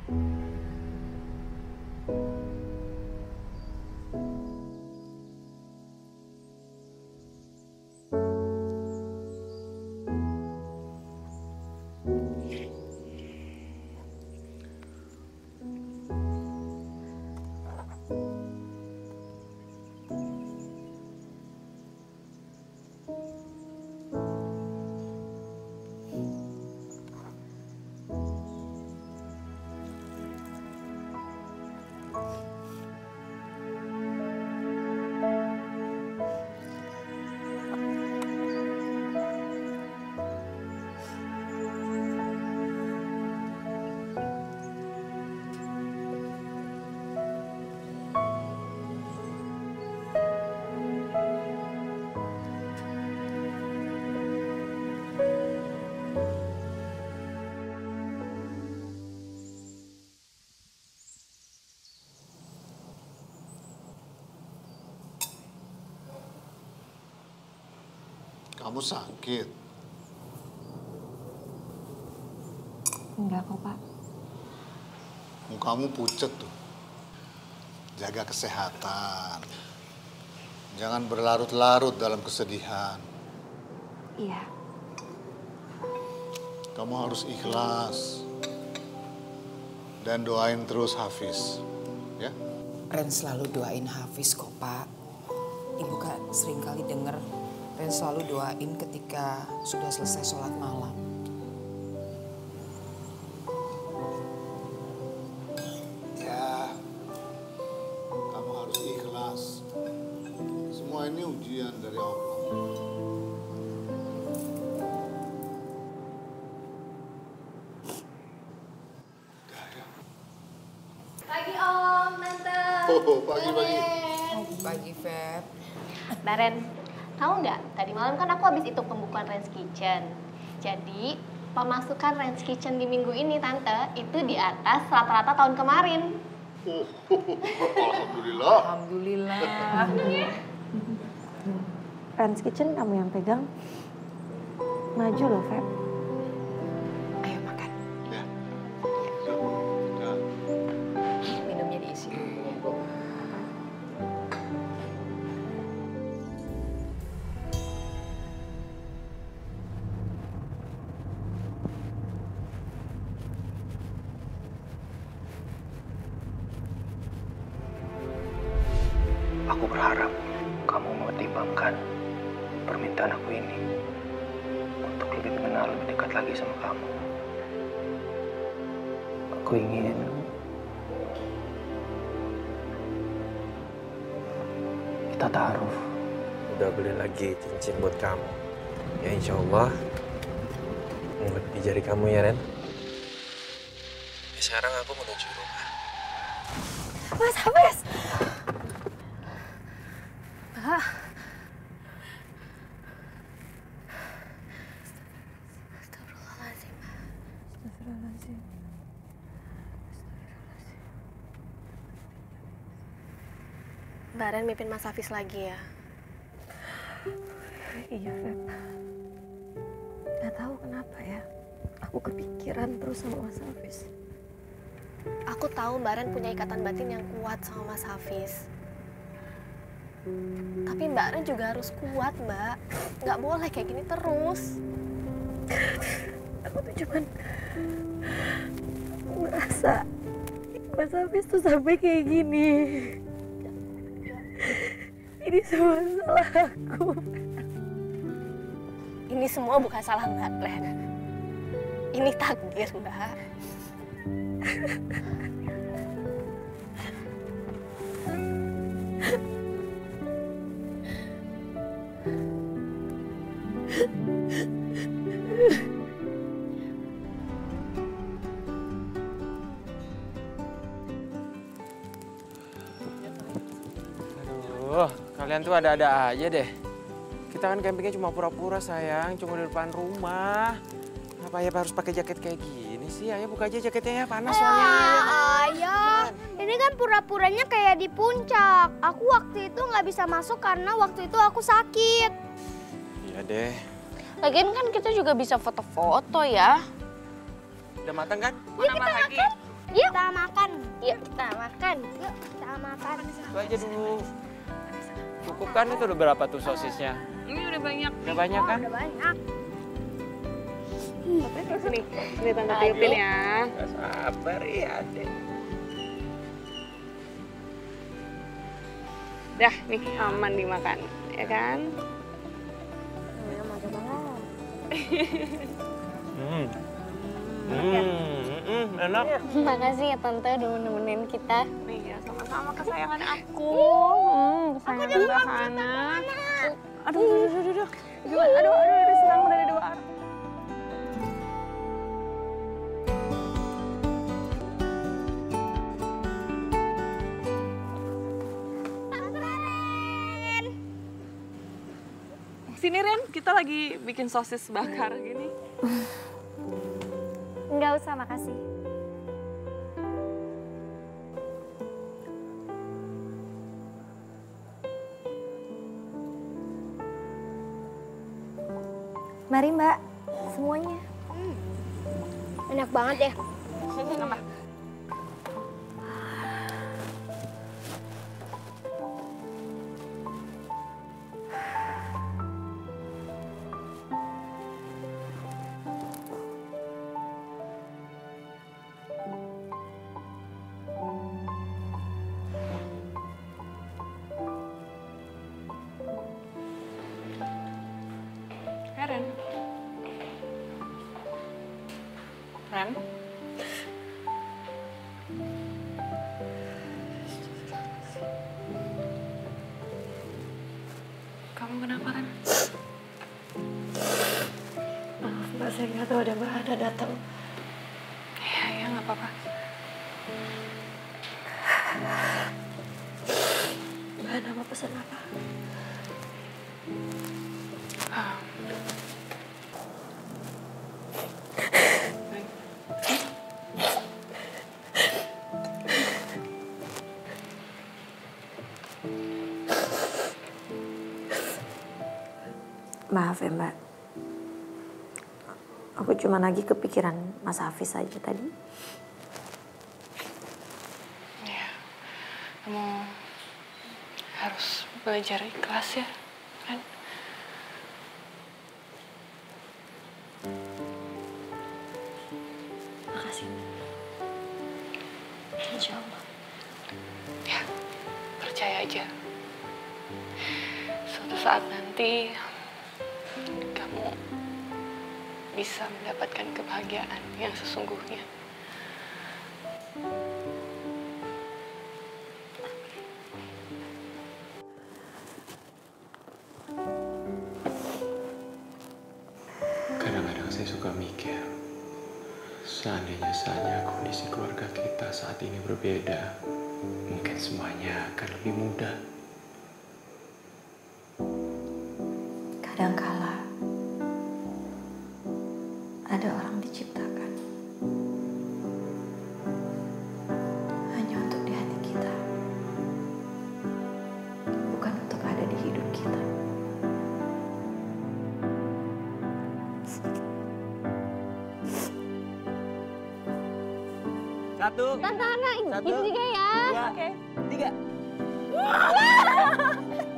Kamu sakit? Enggak kok, Pak. Mukamu pucet tuh. Jaga kesehatan. Jangan berlarut-larut dalam kesedihan. Iya. Kamu harus ikhlas. Dan doain terus Hafiz. Ya? Ren selalu doain Hafiz kok, Pak. Ibu kan sering kali dengar Ren selalu doain ketika sudah selesai sholat malam. Ya, kamu harus ikhlas. Semua ini ujian dari Allah. Pagi Om, Tante. Oh, pagi-pagi. Pagi, Feb. Baren, tahu nggak? Tadi malam kan aku habis hitung pembukuan Ren's Kitchen. Jadi pemasukan Ren's Kitchen di minggu ini, Tante, itu di atas rata-rata tahun kemarin. Alhamdulillah. Alhamdulillah. Ren's Kitchen kamu yang pegang. Maju loh, Feb. Ayo makan. Ya. Minumnya diisi. Aku berharap kamu mempertimbangkan permintaan aku ini untuk lebih mengenal lebih dekat lagi sama kamu. Aku ingin kita taruh. Udah beli lagi cincin buat kamu. Ya insya Allah ngumpet di jari kamu ya Ren. Ya, sekarang aku menuju rumah. Mas Hafiz! Mbak Ren mimpin Mas Hafiz lagi ya? Iya, Feb. Gak tahu kenapa ya. Aku kepikiran terus sama Mas Hafiz. Aku tahu Mbak Ren punya ikatan batin yang kuat sama Mas Hafiz. Tapi Mbak Ren juga harus kuat, Mbak. Nggak boleh kayak gini terus. Aku tuh cuman ngerasa Mas Hafiz tuh sampai kayak gini. Ini semua salah aku. Ini semua bukan salah Mbak Ren. Ini takdir, Mbak. Aduh, kalian tuh ada-ada aja deh. Kita kan campingnya cuma pura-pura sayang, cuma di depan rumah. Apa ya harus pakai jaket kayak gini sih? Ayo buka aja jaketnya ya, panas soalnya. Ayah, ini kan pura-puranya kayak di puncak. Aku waktu itu nggak bisa masuk karena waktu itu aku sakit. Iya deh. Lagian kan kita juga bisa foto-foto ya. Udah matang kan? Yuk kita makan. Yuk. Kita makan. Yuk kita makan. Yuk, kita makan. Itu aja dulu. Cukup kan itu udah berapa tuh sosisnya? Ini udah banyak. Udah banyak kan? Udah banyak. Sini tante tiupin ya. Gak sabar ya, Dek. Dah, nih aman dimakan, ya kan? Enak. Makasih ya tante udah nemenin kita. Nih ya, sama-sama kesayangan aku. Kesayangan tante Hana. Aduh. Aduh, serang dari dua arah. Sini Ren, kita lagi bikin sosis bakar gini. Enggak usah, makasih. Mari Mbak, semuanya. Enak banget ya. Nambah. Ren? Kamu kenapa, Ren? Maaf Mbak, saya nggak tahu ada Mbak Hana datang. Ya nggak apa-apa. Mbak Hana mau pesan apa? Maaf ya Mbak, aku cuma lagi kepikiran Mas Hafiz aja tadi. Ya, kamu harus belajar ikhlas ya, kan? Makasih. Insya Allah. Ya, percaya aja. Suatu saat nanti kamu bisa mendapatkan kebahagiaan yang sesungguhnya. Kadang-kadang saya suka mikir, seandainya saja kondisi keluarga kita saat ini berbeda, mungkin semuanya akan lebih mudah. Kadangkala ada orang diciptakan hanya untuk di hati kita, bukan untuk ada di hidup kita. Satu. Tante Hana, Satu. gitu juga ya. Dua. Tiga.